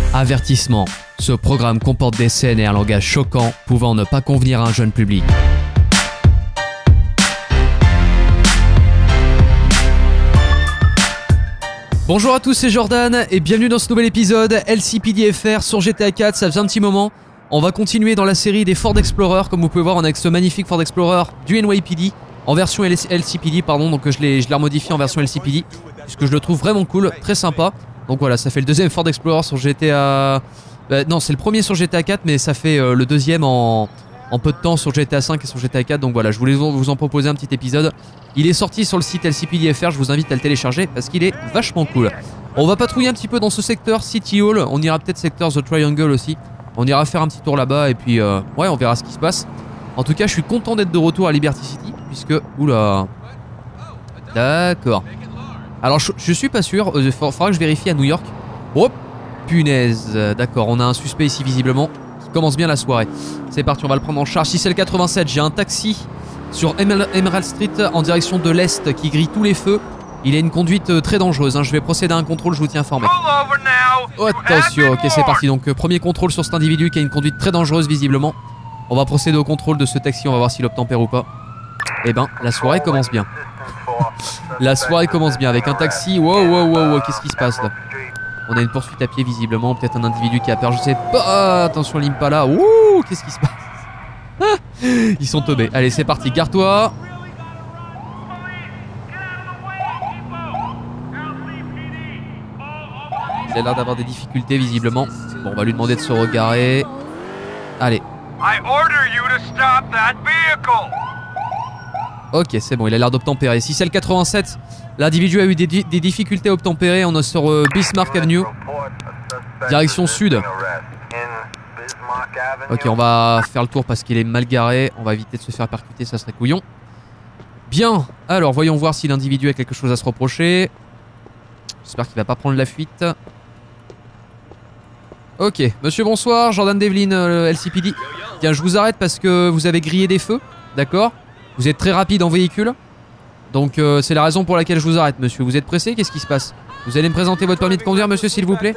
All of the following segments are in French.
Avertissement. Ce programme comporte des scènes et un langage choquant pouvant ne pas convenir à un jeune public. Bonjour à tous, c'est Jordan et bienvenue dans ce nouvel épisode LCPD FR sur GTA 4, ça faisait un petit moment. On va continuer dans la série des Ford Explorer, comme vous pouvez voir on a avec ce magnifique Ford Explorer du NYPD en version LCPD pardon, donc je l'ai remodifié en version LCPD puisque je le trouve vraiment cool, très sympa. Donc voilà, ça fait le deuxième Ford Explorer sur GTA... non, c'est le premier sur GTA 4 mais ça fait le deuxième en peu de temps sur GTA 5 et sur GTA 4. Donc voilà, je voulais vous en proposer un petit épisode. Il est sorti sur le site LCPD FR, je vous invite à le télécharger parce qu'il est vachement cool. On va patrouiller un petit peu dans ce secteur City Hall, on ira peut-être secteur The Triangle aussi. On ira faire un petit tour là-bas et puis ouais, on verra ce qui se passe. En tout cas, je suis content d'être de retour à Liberty City puisque... Oula. D'accord. Alors je suis pas sûr, faudra que je vérifie à New York. Oh punaise, d'accord, on a un suspect ici visiblement qui commence bien la soirée. C'est parti, on va le prendre en charge. Si c'est le 87, j'ai un taxi sur Emerald Street en direction de l'Est qui grille tous les feux. Il a une conduite très dangereuse, hein. Je vais procéder à un contrôle, je vous tiens informé. Oh, attention, ok c'est parti, donc premier contrôle sur cet individu qui a une conduite très dangereuse visiblement. On va procéder au contrôle de ce taxi, on va voir s'il obtempère ou pas. Eh ben, la soirée commence bien. La soirée commence bien avec un taxi. Wow, qu'est-ce qui se passe là? On a une poursuite à pied visiblement, peut-être un individu qui a peur, je sais pas. Attention l'Impala. Ouh, qu'est-ce qui se passe? Ils sont tombés. Allez, c'est parti, garde-toi. Il a l'air d'avoir des difficultés visiblement. Bon, on va lui demander de se regarer. Allez. Ok, c'est bon, il a l'air d'obtempérer. Si c'est le 87, l'individu a eu des difficultés à obtempérer. On est sur Bismarck Avenue, direction sud. Ok, on va faire le tour parce qu'il est mal garé. On va éviter de se faire percuter, ça serait couillon. Bien, alors voyons voir si l'individu a quelque chose à se reprocher. J'espère qu'il va pas prendre la fuite. Ok, monsieur bonsoir, Jordan Devlin, LCPD. Tiens, je vous arrête parce que vous avez grillé des feux, d'accord? Vous êtes très rapide en véhicule. Donc c'est la raison pour laquelle je vous arrête, monsieur. Vous êtes pressé? Qu'est-ce qui se passe? Vous allez me présenter votre permis de conduire, monsieur, s'il vous plaît?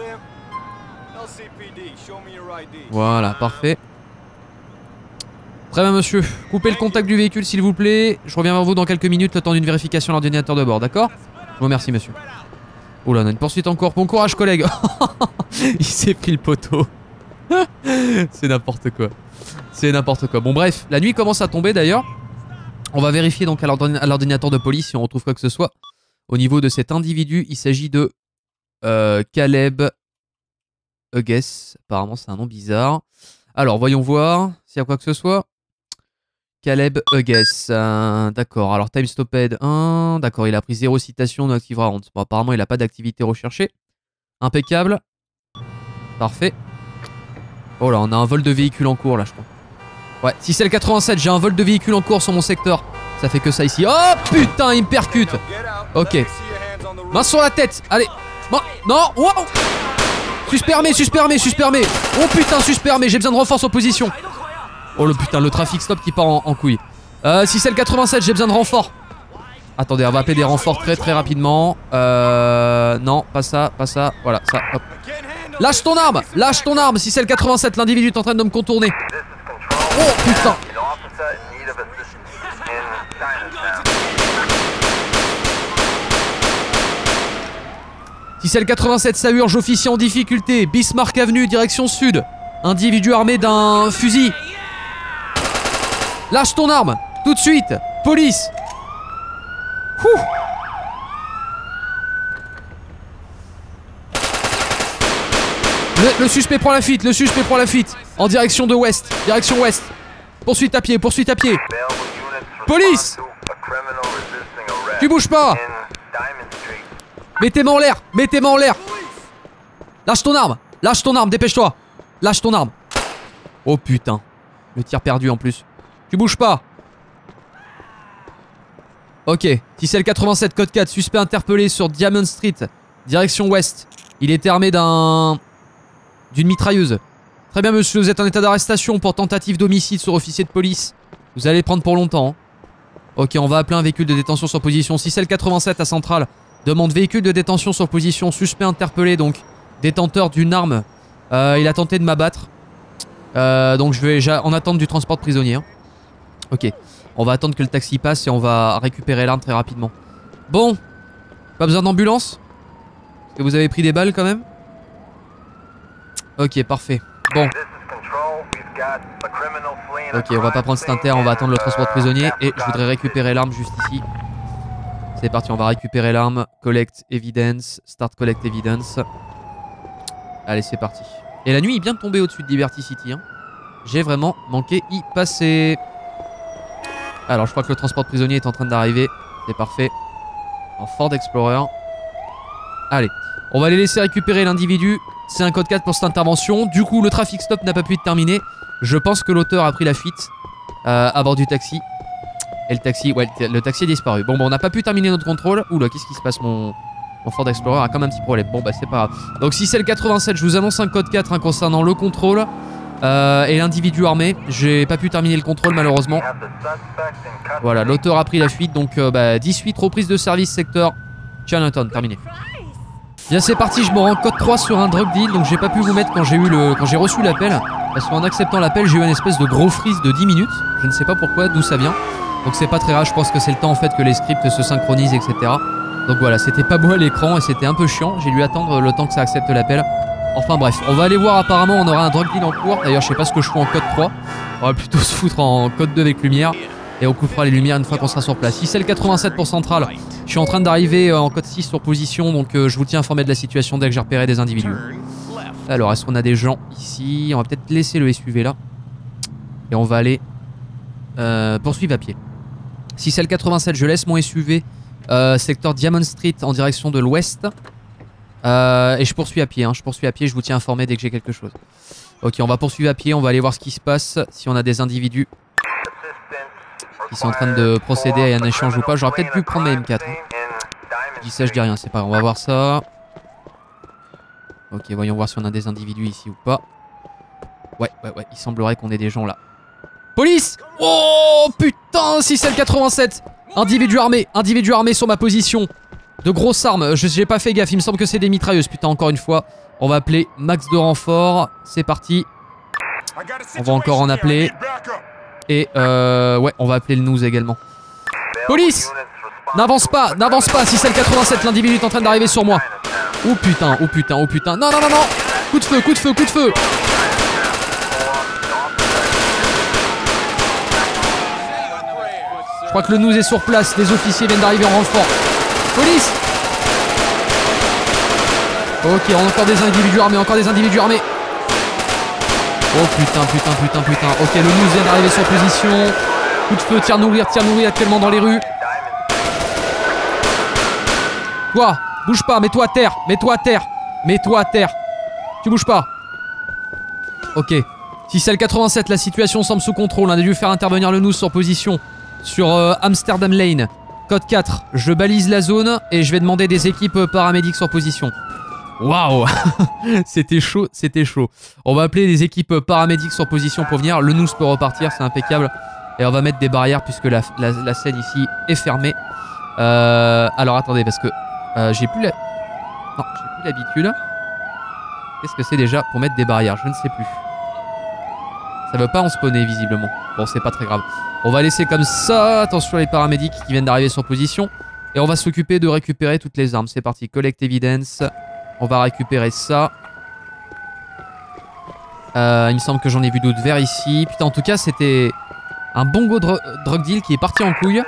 Voilà, parfait. Très bien, monsieur. Coupez le contact du véhicule, s'il vous plaît. Je reviens vers vous dans quelques minutes, le temps d'une vérification de l'ordinateur de bord, d'accord? Je vous remercie, monsieur. Oh là, on a une poursuite encore. Bon courage, collègue. Il s'est pris le poteau. C'est n'importe quoi. C'est n'importe quoi. Bon, bref, la nuit commence à tomber d'ailleurs. On va vérifier donc à l'ordinateur de police si on retrouve quoi que ce soit. Au niveau de cet individu, il s'agit de Caleb Hughes. Apparemment, c'est un nom bizarre. Alors, voyons voir s'il y a quoi que ce soit. Caleb Hughes. D'accord. Alors, time stopped 1. D'accord, il a pris 0 citation, no active warrant. Bon, apparemment, il n'a pas d'activité recherchée. Impeccable. Parfait. Oh là, on a un vol de véhicule en cours là, je crois. Ouais, si c'est le 87, j'ai un vol de véhicule en cours sur mon secteur. Ça fait que ça ici. Oh putain, il me percute. Ok. Main sur la tête. Allez. Non. Wow. Suspermé. Oh putain, suspermé. J'ai besoin de renfort sur position. Oh le putain, le trafic stop qui part en couille. Si c'est le 87, j'ai besoin de renfort. Attendez, on va appeler des renforts très rapidement. Non, pas ça. Voilà, ça, hop. Lâche ton arme. Si c'est le 87, l'individu est en train de me contourner. Oh putain. Si c'est le 87, ça urge, officier en difficulté. Bismarck Avenue, direction sud. Individu armé d'un fusil. Lâche ton arme, tout de suite. Police. Ouh. Le suspect prend la fuite, en direction de ouest, direction ouest. Poursuite à pied. Police. Tu bouges pas. Mettez-moi en l'air. Lâche ton arme, dépêche-toi. Lâche ton arme. Oh putain, le tir perdu en plus. Tu bouges pas. Ok, si c'est le 87, code 4, suspect interpellé sur Diamond Street, direction ouest. Il était armé d'une mitrailleuse. Très bien monsieur, vous êtes en état d'arrestation pour tentative d'homicide sur officier de police. Vous allez prendre pour longtemps. Ok, on va appeler un véhicule de détention sur position. Si c'est le 87 à Centrale, demande véhicule de détention sur position. Suspect interpellé donc. Détenteur d'une arme Il a tenté de m'abattre. Donc je vais en attente du transport de prisonniers. Hein. Ok. On va attendre que le taxi passe et on va récupérer l'arme très rapidement. Bon. Pas besoin d'ambulance? Est-ce que vous avez pris des balles quand même? Ok, parfait. Bon. Ok, on va pas prendre cet inter, on va attendre le transport de prisonniers. Et je voudrais récupérer l'arme juste ici. C'est parti, on va récupérer l'arme. Collect evidence. Start collect evidence. Allez, c'est parti. Et la nuit, il vient de tomber au-dessus de Liberty City. Hein. J'ai vraiment manqué y passer. Alors, je crois que le transport de prisonniers est en train d'arriver. C'est parfait. En Ford Explorer. Allez, on va les laisser récupérer l'individu. C'est un code 4 pour cette intervention. Du coup, le traffic stop n'a pas pu être terminé. Je pense que l'auteur a pris la fuite à bord du taxi. Et le taxi, ouais, le taxi est disparu. Bon, on n'a pas pu terminer notre contrôle. Oula, qu'est-ce qui se passe? Mon Ford Explorer a quand même un petit problème. Bon, bah, c'est pas grave. Donc, si c'est le 87, je vous annonce un code 4 hein, concernant le contrôle. Et l'individu armé. J'ai pas pu terminer le contrôle, malheureusement. Voilà, l'auteur a pris la fuite. Donc, 18, reprise de service, secteur Chinatown, terminé. Bien, c'est parti, je me rends code 3 sur un drug deal. Donc, j'ai pas pu vous mettre quand j'ai reçu l'appel. Parce qu'en acceptant l'appel, j'ai eu une espèce de gros freeze de 10 minutes. Je ne sais pas pourquoi, d'où ça vient. Donc c'est pas très grave, je pense que c'est le temps en fait que les scripts se synchronisent, etc. Donc voilà, c'était pas beau à l'écran et c'était un peu chiant. J'ai dû attendre le temps que ça accepte l'appel. Enfin bref, on va aller voir, apparemment on aura un drug deal en cours. D'ailleurs je sais pas ce que je fais en code 3. On va plutôt se foutre en code 2 avec lumière. Et on coupera les lumières une fois qu'on sera sur place. Si c'est le 87 pour Central, je suis en train d'arriver en code 6 sur position. Donc je vous tiens informé de la situation dès que j'ai repéré des individus. Alors est-ce qu'on a des gens ici? On va peut-être laisser le SUV là. Et on va aller poursuivre à pied. Si c'est le 87, je laisse mon SUV secteur Diamond Street en direction de l'ouest. Et je poursuis à pied, hein. Je poursuis à pied, je vous tiens informé dès que j'ai quelque chose. Ok, on va poursuivre à pied, on va aller voir ce qui se passe, si on a des individus qui sont en train de procéder à un échange ou pas. J'aurais peut-être dû prendre mes M4. Hein. Je dis ça, je dis rien, c'est pas grave, on va voir ça. Ok, voyons voir si on a des individus ici ou pas. Ouais, il semblerait qu'on ait des gens là. Police! Oh putain, si c'est le 87! Individu armé sur ma position. De grosses armes, j'ai pas fait gaffe, il me semble que c'est des mitrailleuses, putain, encore une fois. On va appeler max de renfort, c'est parti. On va encore en appeler. Et ouais, on va appeler le news également. Police! N'avance pas, si c'est le 87, l'individu est en train d'arriver sur moi. Oh putain, oh putain, oh putain, non, coup de feu. Je crois que le news est sur place, les officiers viennent d'arriver en renfort. Police! Ok, encore des individus armés, Oh putain. Ok, le news vient d'arriver sur position. Coup de feu, tir nourrir actuellement dans les rues. Toi, bouge pas, mets-toi à terre. Tu bouges pas. Ok. Si c'est le 87, la situation semble sous contrôle. On a dû faire intervenir le news sur position. Sur Amsterdam Lane. Code 4, je balise la zone et je vais demander des équipes paramédics sur position. Waouh. C'était chaud. On va appeler des équipes paramédics sur position pour venir. Le news peut repartir, c'est impeccable. Et on va mettre des barrières puisque la scène ici est fermée. Alors attendez, parce que j'ai plus l'habitude. Qu'est-ce que c'est déjà pour mettre des barrières? Je ne sais plus. Ça veut pas en spawner visiblement. Bon, c'est pas très grave. On va laisser comme ça. Attention les paramédics qui viennent d'arriver sur position. Et on va s'occuper de récupérer toutes les armes. C'est parti, collect evidence. On va récupérer ça. Il me semble que j'en ai vu d'autres verts ici. Putain, en tout cas, c'était un bon go drug deal qui est parti en couille.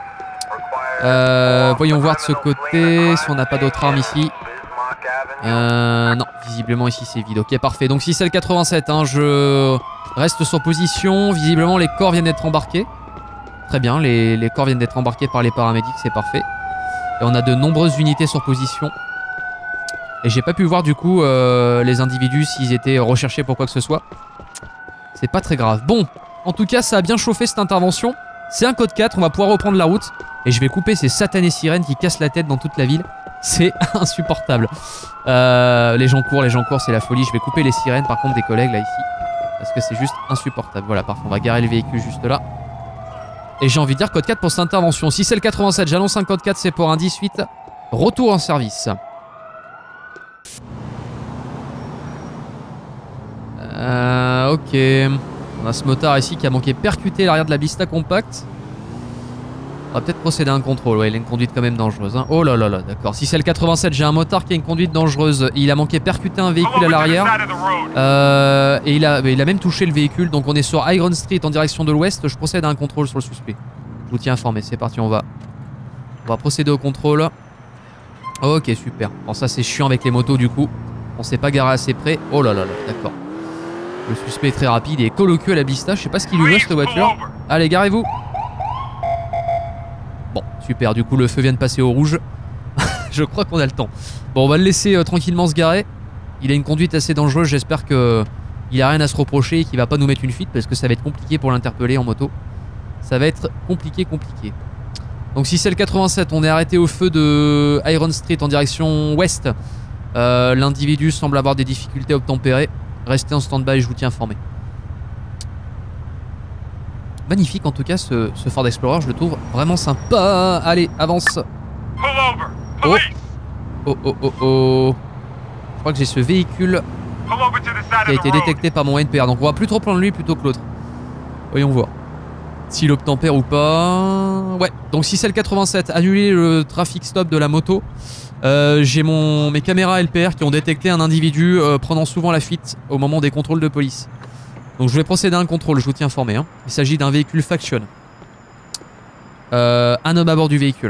Voyons voir de ce côté si on n'a pas d'autres armes ici. Non, visiblement ici c'est vide. Ok, parfait. Donc si c'est le 87, hein, je reste sur position. Visiblement les corps viennent d'être embarqués. Très bien, les corps viennent d'être embarqués par les paramédics, c'est parfait. Et on a de nombreuses unités sur position. Et j'ai pas pu voir du coup les individus s'ils étaient recherchés pour quoi que ce soit. C'est pas très grave. Bon, en tout cas ça a bien chauffé cette intervention. C'est un code 4, on va pouvoir reprendre la route. Et je vais couper ces satanées sirènes qui cassent la tête dans toute la ville. C'est insupportable. Les gens courent, c'est la folie. Je vais couper les sirènes par contre des collègues là ici. Parce que c'est juste insupportable. Voilà, parfait, on va garer le véhicule juste là. Et j'ai envie de dire code 4 pour cette intervention. Si c'est le 87, j'annonce un code 4, c'est pour un 18. Retour en service. Ok. On a ce motard ici qui a manqué percuter l'arrière de la Vista Compact. On va peut-être procéder à un contrôle. Ouais, il a une conduite quand même dangereuse. Hein. Oh là là là, d'accord. Si c'est le 87, j'ai un motard qui a une conduite dangereuse. Il a manqué percuter un véhicule à l'arrière. Et il a même touché le véhicule. Donc on est sur Iron Street en direction de l'ouest. Je procède à un contrôle sur le suspect. Je vous tiens informé. C'est parti, on va procéder au contrôle. Ok, super. Bon, ça c'est chiant avec les motos du coup. On s'est pas garé assez près. Oh là là là, d'accord. Le suspect est très rapide et colle au cul à la Vista. Je sais pas ce qu'il lui veut cette voiture. Allez, garez-vous. Bon, super, du coup le feu vient de passer au rouge. Je crois qu'on a le temps. Bon, on va le laisser tranquillement se garer. Il a une conduite assez dangereuse, j'espère que il a rien à se reprocher et qu'il va pas nous mettre une fuite parce que ça va être compliqué pour l'interpeller en moto. Ça va être compliqué. Donc si c'est le 87, on est arrêté au feu de Iron Street en direction ouest. L'individu semble avoir des difficultés à obtempérer. Restez en stand-by, je vous tiens informé. Magnifique en tout cas ce Ford Explorer, je le trouve vraiment sympa. Allez, avance. Oh. Je crois que j'ai ce véhicule qui a été détecté par mon NPR. Donc on va plus trop prendre lui plutôt que l'autre. Voyons voir s'il obtempère ou pas. Ouais, donc si c'est le 87, annulez le trafic stop de la moto. J'ai mes caméras LPR qui ont détecté un individu prenant souvent la fuite au moment des contrôles de police. Donc je vais procéder à un contrôle, je vous tiens informé. Hein. Il s'agit d'un véhicule Faction. Un homme à bord du véhicule.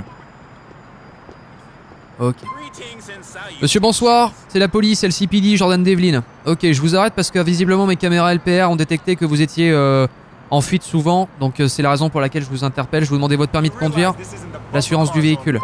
Ok. Monsieur, bonsoir. C'est la police, LCPD, Jordan Devlin. Ok, je vous arrête parce que visiblement mes caméras LPR ont détecté que vous étiez en fuite souvent. Donc c'est la raison pour laquelle je vous interpelle. Je vous demandais votre permis de conduire, l'assurance du véhicule.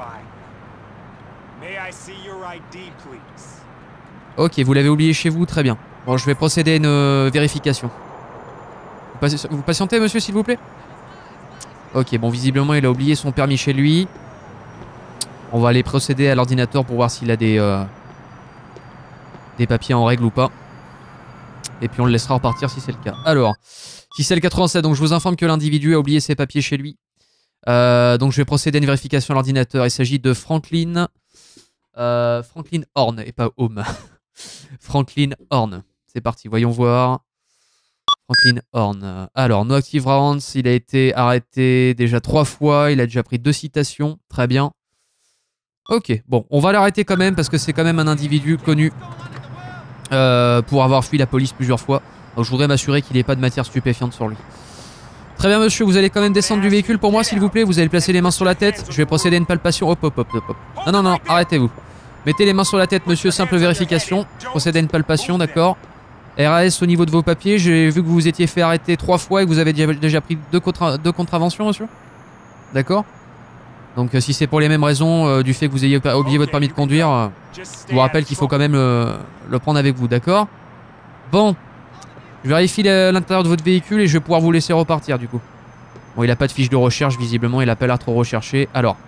Ok, vous l'avez oublié chez vous, très bien. Bon, je vais procéder à une vérification. Vous patientez, monsieur, s'il vous plaît? Ok, bon, visiblement, il a oublié son permis chez lui. On va aller procéder à l'ordinateur pour voir s'il a des papiers en règle ou pas. Et puis on le laissera repartir si c'est le cas. Alors, si c'est le 87, donc je vous informe que l'individu a oublié ses papiers chez lui. Donc je vais procéder à une vérification à l'ordinateur. Il s'agit de Franklin Horn et pas Home. Franklin Horn. C'est parti, voyons voir. Franklin Horn. Alors, no active rounds, il a été arrêté déjà 3 fois. Il a déjà pris 2 citations. Très bien. Ok, bon, on va l'arrêter quand même parce que c'est quand même un individu connu pour avoir fui la police plusieurs fois. Donc je voudrais m'assurer qu'il n'ait pas de matière stupéfiante sur lui. Très bien, monsieur, vous allez quand même descendre du véhicule pour moi, s'il vous plaît. Vous allez placer les mains sur la tête. Je vais procéder à une palpation. Hop, hop, hop, hop, hop. Non, non, non, arrêtez-vous. Mettez les mains sur la tête, monsieur, simple vérification. Procédez à une palpation, d'accord. RAS au niveau de vos papiers. J'ai vu que vous vous étiez fait arrêter 3 fois et que vous avez déjà pris 2 contraventions, monsieur. D'accord. Donc si c'est pour les mêmes raisons du fait que vous ayez oublié votre permis de conduire, je vous rappelle qu'il faut quand même le prendre avec vous, d'accord? Bon, je vérifie l'intérieur de votre véhicule et je vais pouvoir vous laisser repartir du coup. Bon, il a pas de fiche de recherche, visiblement, il a pas l'air trop recherché. Alors,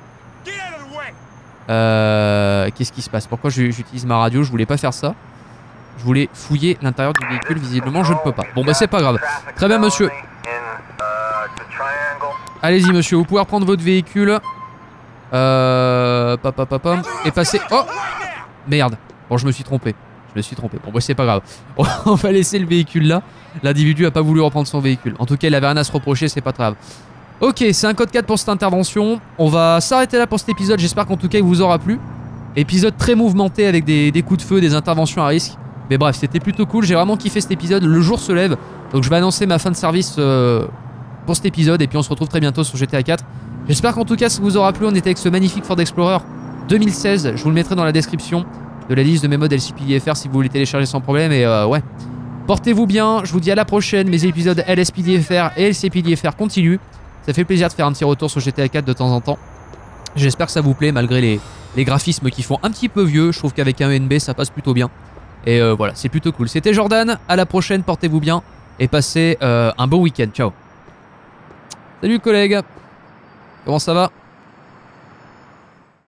qu'est-ce qui se passe? Pourquoi j'utilise ma radio? Je voulais pas faire ça. Je voulais fouiller l'intérieur du véhicule, visiblement je ne peux pas. Bon bah c'est pas grave. Très bien, monsieur. Allez-y, monsieur, vous pouvez reprendre votre véhicule. Et passer... Oh! Merde. Bon, je me suis trompé. Bon, bah, c'est pas grave. On va laisser le véhicule là. L'individu a pas voulu reprendre son véhicule. En tout cas, il avait rien à se reprocher, c'est pas grave. Ok, c'est un code 4 pour cette intervention. On va s'arrêter là pour cet épisode. J'espère qu'en tout cas, il vous aura plu. Épisode très mouvementé avec des coups de feu, des interventions à risque. Mais bref, c'était plutôt cool. J'ai vraiment kiffé cet épisode. Le jour se lève. Donc, je vais annoncer ma fin de service... pour cet épisode et puis on se retrouve très bientôt sur GTA 4. J'espère qu'en tout cas ça vous aura plu. On était avec ce magnifique Ford Explorer 2016. Je vous le mettrai dans la description de la liste de mes modes LCPD FR si vous voulez télécharger sans problème. Et ouais, portez-vous bien. Je vous dis à la prochaine. Mes épisodes LSPD FR et LCPD FR continuent. Ça fait plaisir de faire un petit retour sur GTA 4 de temps en temps. J'espère que ça vous plaît malgré les graphismes qui font un petit peu vieux. Je trouve qu'avec un ENB ça passe plutôt bien. Et voilà, c'est plutôt cool. C'était Jordan. À la prochaine. Portez-vous bien et passez un bon week-end. Ciao. Salut collègues, comment ça va?